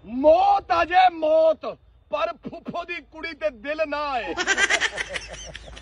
मौत आ जाए मौत, पर फुफो दी कुड़ी ते दिल ना आए।